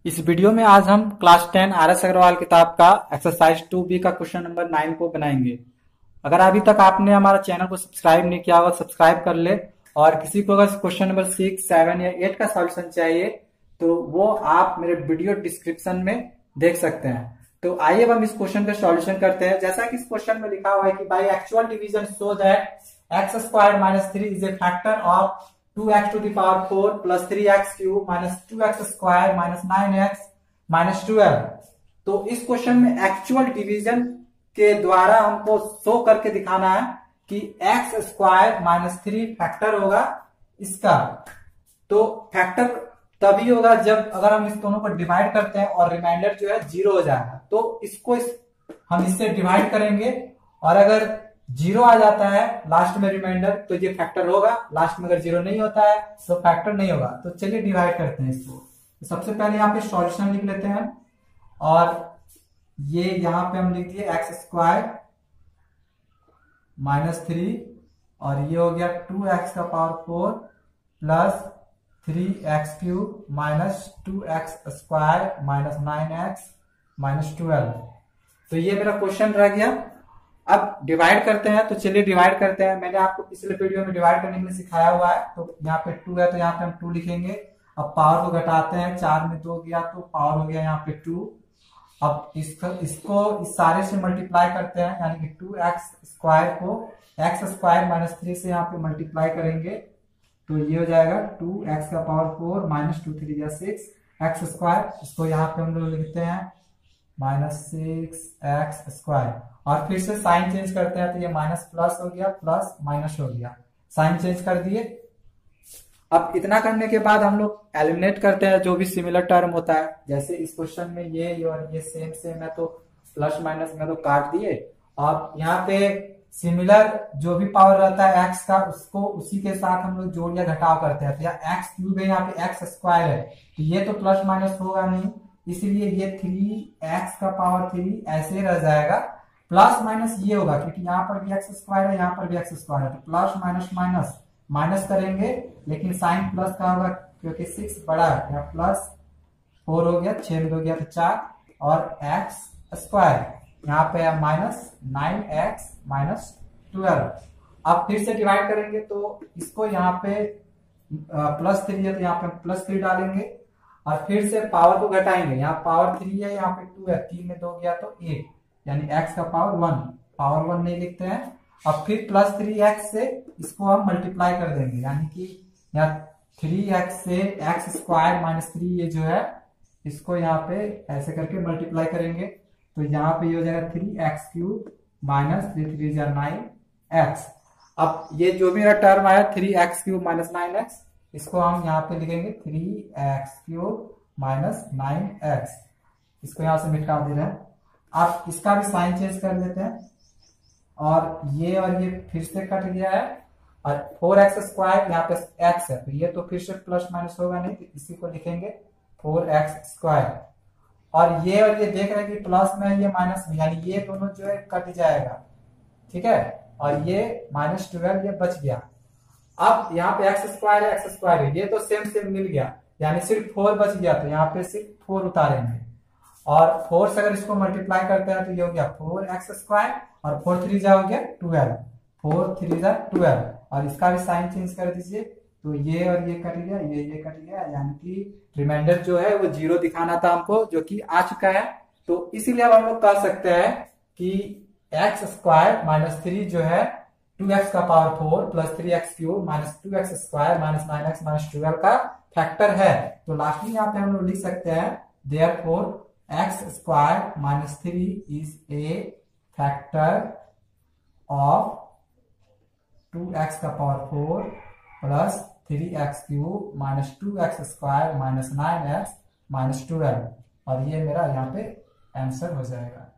इस वीडियो में आज हम क्लास 10 आर.एस. अग्रवाल किताब का एक्सरसाइज 2B का क्वेश्चन नंबर 9 को बनाएंगे। अगर अभी तक आपने हमारा चैनल को सब्सक्राइब नहीं किया होगा सब्सक्राइब कर ले, और किसी को अगर क्वेश्चन नंबर 6, 7 या 8 का सॉल्यूशन चाहिए तो वो आप मेरे वीडियो डिस्क्रिप्शन में देख सकते हैं। तो आइए अब हम इस क्वेश्चन का सॉल्यूशन करते हैं। जैसा कि इस क्वेश्चन में लिखा हुआ है कि by actual division show that x square minus 3 is a factor of 2x to the power 4 plus 3x cube minus 2x square minus 9x minus 12। तो इस क्वेश्चन में एक्चुअल डिवीजन के द्वारा हमको शो करके दिखाना है कि x स्क्वायर माइनस 3 फैक्टर होगा इसका। तो फैक्टर तभी होगा जब अगर हम इस दोनों को डिवाइड करते हैं और रिमाइंडर जो है 0 हो जाएगा। तो इसको हम इससे डिवाइड करेंगे और अगर 0 आ जाता है लास्ट में रिमाइंडर तो ये फैक्टर होगा, लास्ट में अगर 0 नहीं होता है तो फैक्टर नहीं होगा। तो चलिए डिवाइड करते हैं इसको। तो सबसे पहले यहाँ पे सॉल्यूशन लिख लेते हैं और ये यहाँ पे हम लिख दिए एक्स स्क्वायर माइनस 3 और ये हो गया 2x का power 4 plus 3x cube minus 2x square minus 9x minus 12। तो ये मेरा क्वेश्चन रह गया। अब डिवाइड करते हैं, तो चलिए डिवाइड करते हैं। मैंने आपको पिछले वीडियो में डिवाइड करने के लिए सिखाया हुआ है। तो यहाँ पे 2 है तो यहाँ पे हम 2 लिखेंगे। अब पावर को घटाते हैं, 4 में 2 गया तो पावर हो गया यहाँ पे 2। अब इसको इस सारे से मल्टीप्लाई करते हैं, यानी कि 2x स्क्वायर को x स्क्वायर माइनस 3 से यहाँ पे मल्टीप्लाई करेंगे तो ये हो जाएगा 2x का पावर 4 माइनस 2 3 या 6 x स्क्वायर। इसको यहाँ पे हम लोग लिखते हैं माइनस 6x स्क्वायर। और फिर से साइन चेंज करते हैं तो ये माइनस प्लस हो गया, प्लस माइनस हो गया, साइन चेंज कर दिए। अब इतना करने के बाद हम लोग एलिमिनेट करते हैं जो भी सिमिलर टर्म होता है। जैसे इस क्वेश्चन में ये और ये सेम सेम है तो प्लस माइनस में तो काट दिए। और यहाँ पे सिमिलर जो भी पावर रहता है एक्स का उसको उसी के साथ हम लोग जोड़ या घटाव करते हैं। तो यहाँ एक्स क्यूब है, यहाँ पे एक्स स्क्वायर है तो ये तो प्लस माइनस होगा नहीं, इसलिए ये 3x का पावर 3 ऐसे रह जाएगा। प्लस माइनस ये होगा क्योंकि यहाँ पर भी एक्स स्क्वायर है, यहाँ पर भी एक्स स्क्वायर है, तो प्लस माइनस माइनस माइनस करेंगे, लेकिन साइन प्लस का होगा क्योंकि 6 बड़ा है। यहाँ प्लस 4 हो गया, 6 में 2 गया तो 4 और एक्स स्क्वायर यहाँ पे माइनस 9x माइनस 12। अब फिर से डिवाइड करेंगे तो इसको यहाँ पे प्लस 3 है तो यहाँ पे प्लस 3 डालेंगे और फिर से पावर को घटाएंगे। यहाँ पावर 3 है, यहाँ पे 2 है, 3 में 2 गया तो 8, यानी x का पावर 1, पावर 1 नहीं लिखते हैं। अब फिर प्लस 3x से इसको हम मल्टीप्लाई कर देंगे, यानी कि यहाँ 3x से x स्क्वायर माइनस 3 ये जो है इसको यहाँ पे ऐसे करके मल्टीप्लाई करेंगे तो यहाँ पे ये हो जाएगा 3x क्यूब माइनस 3 3 9x। अब ये जो मेरा टर्म आया 3x क्यूब माइनस 9x, इसको हम यहाँ पे लिखेंगे 3x क्यूब माइनस 9x। इसको यहाँ से मिटा दे रहे हैं। आप इसका भी साइन चेंज कर देते हैं और ये फिर से कट गया है और 4x स्क्वायर यहाँ पे x है तो ये तो फिर से प्लस माइनस होगा नहीं, तो इसी को लिखेंगे 4x स्क्वायर। और ये देख रहे हैं कि प्लस में ये माइनस में, यानी ये दोनों जो है कट जाएगा, ठीक है। और ये माइनस 12 ये बच गया। अब यहाँ पे एक्स स्क्वायर है, ये तो सेम सेम मिल गया, यानी सिर्फ 4 बच गया तो यहाँ पे सिर्फ 4 उतारेंगे और 4 से अगर इसको मल्टीप्लाई करते हैं तो ये हो गया 4x स्क्वायर और 4 3 जा हो गया 12, 4 3 जा 12। और इसका भी साइन चेंज कर दीजिए तो ये और ये कट गया, ये कट गया, यानी कि रिमाइंडर जो है वो 0 दिखाना था हमको, जो कि आ चुका है। तो इसीलिए अब हम लोग कह सकते हैं कि एक्स स्क्वायर माइनस 3 जो है 2x का power 4 plus 3x cube minus 2x square minus 9x minus 12 का फैक्टर है। तो लास्ट में यहाँ पे हम लोग लिख सकते हैं therefore x square minus 3 is a factor of 2x का power 4 plus 3x cube minus 2x square minus 9x minus 12। और ये मेरा यहाँ पे आंसर हो जाएगा।